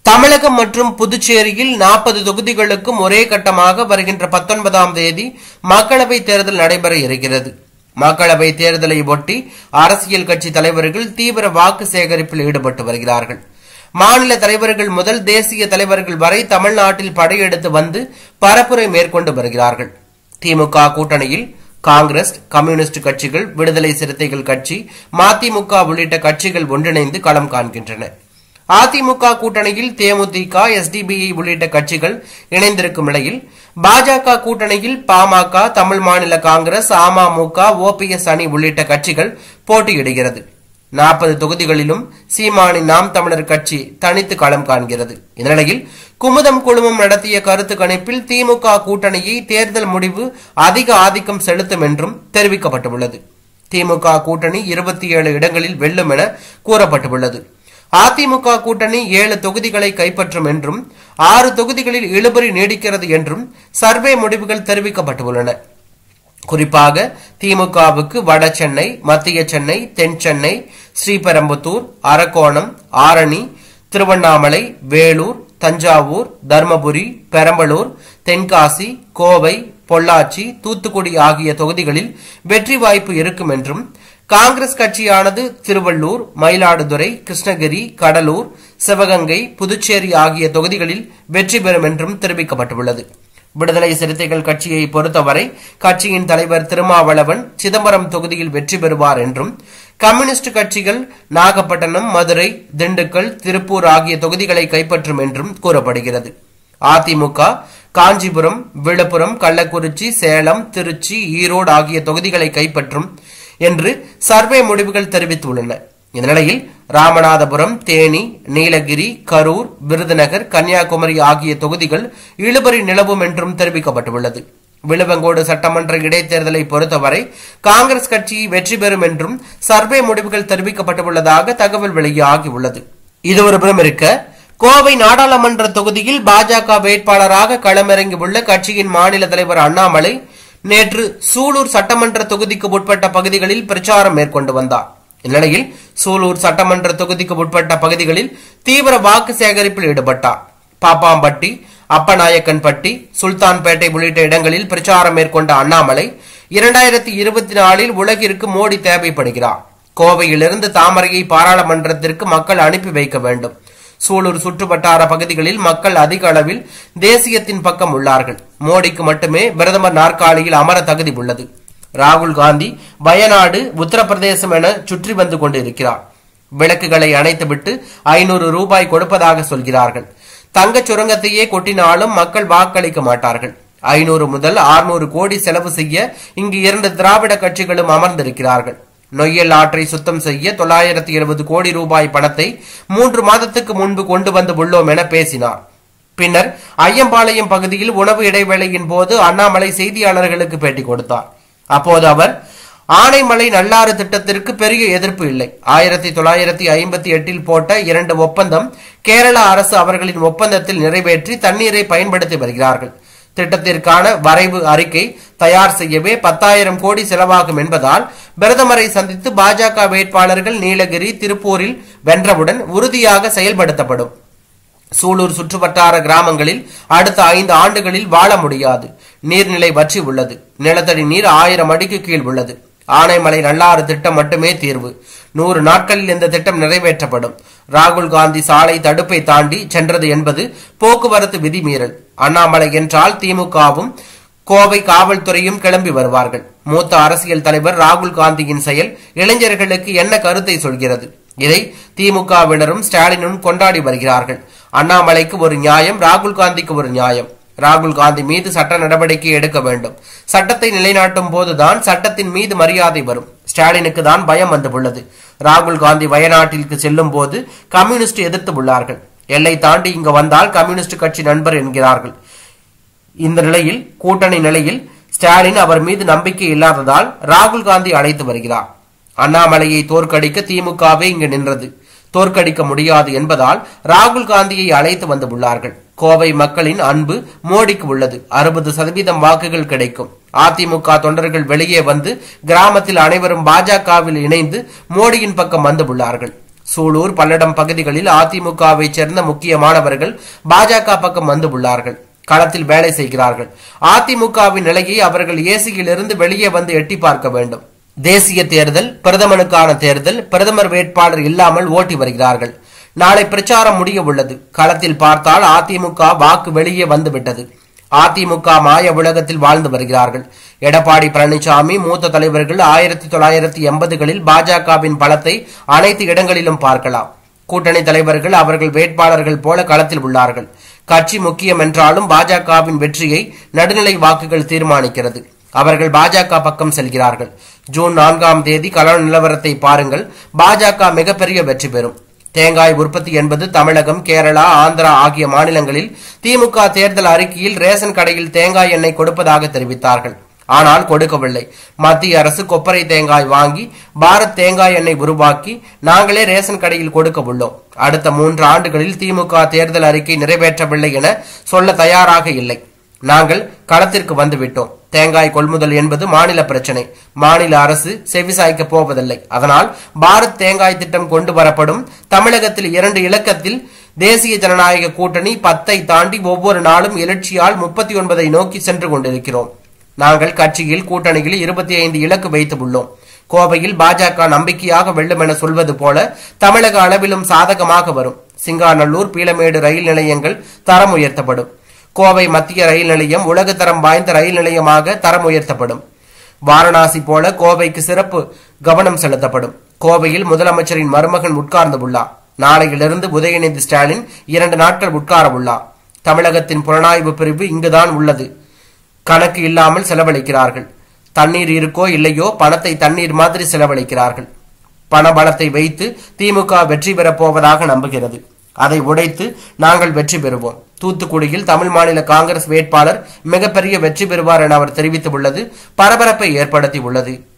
தமிழகம் மற்றும் புதுச்சேரியில் 40 தொகுதிகளுக்கும் ஒரே கட்டமாக வருகின்ற 19ஆம் தேதி மக்களவைத் தேர்தல் நடைபெற இருக்கிறது. மக்களவைத் தேர்தலை ஒட்டி அரசியல் கட்சி தலைவர்கள் தீவிர வாக்கு சேகரிப்பில் ஈடுபட்டு வருகிறார்கள். மாநில தலைவர்கள் முதல் தேசிய தலைவர்கள் வரை தமிழ்நாட்டில் படையெடுத்து வந்து பரப்புரை மேற்கொண்டு வருகிறார்கள். திமுக கூட்டணியில் காங்கிரஸ், கம்யூனிஸ்ட் கட்சிகள், விடுதலை சிறுத்தைகள் கட்சி, மதிமுக உள்ளிட்ட கட்சிகள் ஒன்றிணைந்து களம் காண்கின்றன. அதிமுக கூட்டணியில் தேமுதிக, எஸ்டிபிஐ உள்ளிட்ட கட்சிகள் இணைந்திருக்கும் நிலையில் பாஜக கூட்டணியில் பாமக, தமிழ் மாநில காங்கிரஸ், அமமுக, ஓபிஎஸ் அணி உள்ளிட்ட கட்சிகள் போட்டியிடுகிறது. 40 தொகுதிகளிலும் சீமானின் நாம் தமிழர் கட்சி தனித்து களம் காண்கிறது. இந்நிலையில் குமுதம் குழுமம் நடத்திய கருத்து கணிப்பில் திமுக கூட்டணியை தேர்தல் முடிவு அதிக ஆதிக்கம் செலுத்தும் என்றும் தெரிவிக்கப்பட்டுள்ளது. திமுக கூட்டணி 27 இடங்களில் வெல்லும் என கூறப்பட்டுள்ளது. அதிமுக கூட்டணி 7 தொகுதிகளை கைப்பற்றும் என்றும் 6 தொகுதிகளில் இழுபறி நீடிக்கிறது என்றும் சர்வே முடிவுகள் தெரிவிக்கப்பட்டுள்ளன. குறிப்பாக திமுகவுக்கு வட சென்னை, மத்திய சென்னை, தென் சென்னை, ஸ்ரீபெரும்புதூர், அரக்கோணம், ஆரணி, திருவண்ணாமலை, வேலூர், தஞ்சாவூர், தர்மபுரி, பெரம்பலூர், தென்காசி, கோவை, பொள்ளாச்சி, தூத்துக்குடி ஆகிய தொகுதிகளில் வெற்றி வாய்ப்பு இருக்கும் என்றும் காங்கிரஸ் கட்சியானது திருவள்ளூர், மயிலாடுதுறை, கிருஷ்ணகிரி, கடலூர், சிவகங்கை, புதுச்சேரி ஆகிய தொகுதிகளில் வெற்றி பெறும் என்றும் தெரிவிக்கப்பட்டுள்ளது. விடுதலை சிறுத்தைகள் கட்சியை பொறுத்தவரை கட்சியின் தலைவர் திருமாவளவன் சிதம்பரம் தொகுதியில் வெற்றி பெறுவார் என்றும், கம்யூனிஸ்ட் கட்சிகள் நாகப்பட்டினம், மதுரை, திண்டுக்கல், திருப்பூர் ஆகிய தொகுதிகளை கைப்பற்றும் என்றும் கூறப்படுகிறது. அதிமுக காஞ்சிபுரம், விழுப்புரம், கள்ளக்குறிச்சி, சேலம், திருச்சி, ஈரோடு ஆகிய தொகுதிகளை கைப்பற்றும் என்று சர்வே முடிவுகள் தெரிவித்துள்ளன. இந்த நிலையில் ராமநாதபுரம், தேனி, நீலகிரி, கரூர், விருதுநகர், கன்னியாகுமரி ஆகிய தொகுதிகள் இழுபறி நிலவும் என்றும் தெரிவிக்கப்பட்டுள்ளது. விழுவங்கோடு சட்டமன்ற இடைத்தேர்தலை பொறுத்தவரை காங்கிரஸ் கட்சி வெற்றி பெறும் என்றும் சர்வே முடிவுகள் தெரிவிக்கப்பட்டுள்ளதாக தகவல் வெளியாகியுள்ளது. இது ஒருபுறம் இருக்க, கோவை நாடாளுமன்ற தொகுதியில் பாஜக வேட்பாளராக களமிறங்கியுள்ள கட்சியின் மாநில தலைவர் அண்ணாமலை நேற்று சூலூர் சட்டமன்ற தொகுதிக்கு உட்பட்ட பகுதிகளில் பிரச்சாரம் மேற்கொண்டு வந்தார். இந்நிலையில் சூலூர் சட்டமன்ற தொகுதிக்கு உட்பட்ட பகுதிகளில் தீவிர வாக்கு சேகரிப்பில் ஈடுபட்டார். பாப்பாம்பட்டி, அப்பநாயக்கன்பட்டி, சுல்தான்பேட்டை உள்ளிட்ட இடங்களில் பிரச்சாரம் மேற்கொண்ட அண்ணாமலை 2024 உலகிற்கு மோடி தேவைப்படுகிறார். கோவையிலிருந்து தாமரையை பாராளுமன்றத்திற்கு மக்கள் அனுப்பி வைக்க வேண்டும். சூலூர் சுற்றுவட்டார பகுதிகளில் மக்கள் அதிக அளவில் தேசியத்தின் பக்கம் உள்ளார்கள். மோடிக்கு மட்டுமே பிரதமர் நாற்காலியில் அமர தகுதி உள்ளது. ராகுல் காந்தி வயநாடு, உத்தரப்பிரதேசம் என சுற்றி வந்து கொண்டிருக்கிறார். விளக்குகளை அணைத்துவிட்டு 500 ரூபாய் கொடுப்பதாக சொல்கிறார்கள். தங்கச் சுரங்கத்தையே கொட்டினாலும் மக்கள் வாக்களிக்க மாட்டார்கள். 500 முதல் 600 கோடி செலவு செய்ய இங்கு 2 திராவிட கட்சிகளும் அமர்ந்திருக்கிறார்கள். நொய்யல் ஆற்றை சுத்தம் செய்ய 970 கோடி ரூபாய் பணத்தை 3 மாதத்துக்கு முன்பு கொண்டு வந்து உள்ளோம் என பேசினார். பின்னர் ஐயம்பாளையம் பகுதியில் உணவு இடைவேளையின் போது அண்ணாமலை செய்தியாளர்களுக்கு பேட்டி கொடுத்தார். அப்போது அவர், ஆனைமலை நல்லாறு திட்டத்திற்கு பெரிய எதிர்ப்பு இல்லை. 1958 போட்ட 2 ஒப்பந்தம் கேரள அரசு அவர்களின் ஒப்பந்தத்தில் நிறைவேற்றி தண்ணீரை பயன்படுத்தி வருகிறார்கள். திட்டத்திற்கான வரைவு அறிக்கை தயார் செய்யவே 10,000 கோடி செலவாகும் என்பதால் பிரதமரை சந்தித்து பாஜக வேட்பாளர்கள் நீலகிரி, திருப்பூரில் வென்றவுடன் உறுதியாக செயல்படுத்தப்படும். சூலூர் சுற்றுவட்டார கிராமங்களில் அடுத்த 5 ஆண்டுகளில் வாழ முடியாது. நீர்நிலை வற்றி உள்ளது. நிலத்தடி நீர் 1000 அடிக்கு கீழ் உள்ளது. ஆனைமலை நல்லாறு திட்டம் மட்டுமே தீர்வு. 100 நாட்களில் இந்த திட்டம் நிறைவேற்றப்படும். ராகுல் காந்தி சாலை தடுப்பை தாண்டி சென்றது என்பது போக்குவரத்து விதிமீறல். அண்ணாமலை என்றால் திமுகவும் கோவை காவல்துறையும் கிளம்பி வருவார்கள். மூத்த அரசியல் தலைவர் ராகுல் காந்தியின் செயல் இளைஞர்களுக்கு என்ன கருத்தை சொல்கிறது? இதை திமுகவினரும் ஸ்டாலினும் கொண்டாடி வருகிறார்கள். அண்ணாமலைக்கு ஒரு நியாயம், ராகுல் காந்திக்கு ஒரு நியாயம். ராகுல் காந்தி மீது சட்ட நடவடிக்கை எடுக்க வேண்டும். சட்டத்தை நிலைநாட்டும் போதுதான் சட்டத்தின் மீது மரியாதை வரும். ஸ்டாலினுக்கு தான் பயம் வந்துள்ளது. ராகுல் காந்தி வயநாட்டிற்கு செல்லும் போது கம்யூனிஸ்ட் எதிர்த்து உள்ளார்கள். எல்லை தாண்டி இங்கு வந்தால் கம்யூனிஸ்ட் கட்சி நண்பர் என்கிறார்கள். இந்த நிலையில் கூட்டணி நிலையில் ஸ்டாலின் அவர் மீது நம்பிக்கை இல்லாததால் ராகுல் காந்தி அழைத்து வருகிறார். அண்ணாமலையை தோற்கடிக்க திமுகவே இங்கு நின்றது. தோற்கடிக்க முடியாது என்பதால் ராகுல் காந்தியை அழைத்து வந்துள்ளார்கள். கோவை மக்களின் அன்பு மோடிக்கு உள்ளது. 60% வாக்குகள் கிடைக்கும். அதிமுக தொண்டர்கள் வெளியே வந்து கிராமத்தில் அனைவரும் பாஜகவில் இணைந்து மோடியின் பக்கம் வந்துள்ளார்கள். சூலூர், பல்லடம் பகுதிகளில் அதிமுகவை சேர்ந்த முக்கியமானவர்கள் பாஜக பக்கம் வந்து உள்ளார்கள். களத்தில் வேலை செய்கிறார்கள். அதிமுகவின் நிலையை அவர்கள் ஏசியிலிருந்து வெளியே வந்து எட்டி பார்க்க வேண்டும். தேசிய தேர்தல், பிரதமருக்கான தேர்தல், பிரதமர் வேட்பாளர் இல்லாமல் ஓட்டி வருகிறார்கள். நாளை பிரச்சாரம் முடிய உள்ளது. களத்தில் பார்த்தால் அதிமுக வாக்கு வெளியே வந்துவிட்டது. அதிமுக மாய உலகத்தில் வாழ்ந்து வருகிறார்கள். எடப்பாடி பழனிசாமி, மூத்த தலைவர்கள் 1980களில் பாஜகவின் பலத்தை அனைத்து இடங்களிலும் பார்க்கலாம். கூட்டணி தலைவர்கள் அவர்கள் வேட்பாளர்கள் போல களத்தில் உள்ளார்கள். கட்சி முக்கியம் என்றாலும் பாஜகவின் வெற்றியை நடுநிலை வாக்குகள் தீர்மானிக்கிறது. அவர்கள் பாஜக பக்கம் செல்கிறார்கள். ஜூன் 4ஆம் தேதி கள நிலவரத்தை பாருங்கள். பாஜக மிகப்பெரிய வெற்றி பெறும். தேங்காய் உற்பத்தி என்பது தமிழகம், கேரளா, ஆந்திரா ஆகிய மாநிலங்களில் திமுக தேர்தல் அறிக்கையில் ரேஷன் கடையில் தேங்காய் எண்ணெய் கொடுப்பதாக தெரிவித்தார்கள். ஆனால் கொடுக்கவில்லை. மத்திய அரசு கொப்பரை தேங்காய் வாங்கி பாரத் தேங்காய் எண்ணெய் உருவாக்கி நாங்களே ரேஷன் கடையில் கொடுக்க உள்ளோம். அடுத்த 3 ஆண்டுகளில் திமுக தேர்தல் அறிக்கை நிறைவேற்றவில்லை என சொல்ல தயாராக இல்லை. நாங்கள் களத்திற்கு வந்துவிட்டோம். தேங்காய் கொள்முதல் என்பது மாநில பிரச்சனை. மாநில அரசு செவிசாய்க்க போவதில்லை. அதனால் பாரத் தேங்காய் திட்டம் கொண்டு வரப்படும். தமிழகத்தில் 2 இலக்கத்தில் தேசிய ஜனநாயக கூட்டணி 10ஐ தாண்டி ஒவ்வொரு நாளும் எழுச்சியால் 39ஐ நோக்கி சென்று கொண்டிருக்கிறோம். நாங்கள் கட்சியில் கூட்டணியில் 25 இலக்கு வைத்து உள்ளோம். கோவையில் பாஜக நம்பிக்கையாக வெல்லும் என சொல்வது போல தமிழக அளவிலும் சாதகமாக வரும். சிங்காநல்லூர், பீளமேடு ரயில் நிலையங்கள் தரம் உயர்த்தப்படும். கோவை மத்திய ரயில் நிலையம் உலகத்தரம் வாய்ந்த ரயில் நிலையமாக தரம் உயர்த்தப்படும். வாரணாசி போல கோவைக்கு சிறப்பு கவனம் செலுத்தப்படும். கோவையில் முதலமைச்சரின் மருமகன் உட்கார்ந்து உள்ளார். நாளையிலிருந்து உதயநிதி ஸ்டாலின் 2 நாட்கள் உட்கார உள்ளார். தமிழகத்தின் புலனாய்வு பிரிவு இங்குதான் உள்ளது. கணக்கு இல்லாமல் செலவழிக்கிறார்கள். தண்ணீர் இருக்கோ இல்லையோ பணத்தை தண்ணீர் மாதிரி செலவழிக்கிறார்கள். பண பலத்தை வைத்து திமுக வெற்றி பெறப் போவதாக நம்புகிறது. அதை உடைத்து நாங்கள் வெற்றி பெறுவோம். தூத்துக்குடியில் தமிழ் மாநில காங்கிரஸ் வேட்பாளர் மிகப்பெரிய வெற்றி பெறுவார் என அவர் தெரிவித்துள்ளது பரபரப்பை ஏற்படுத்தி உள்ளது.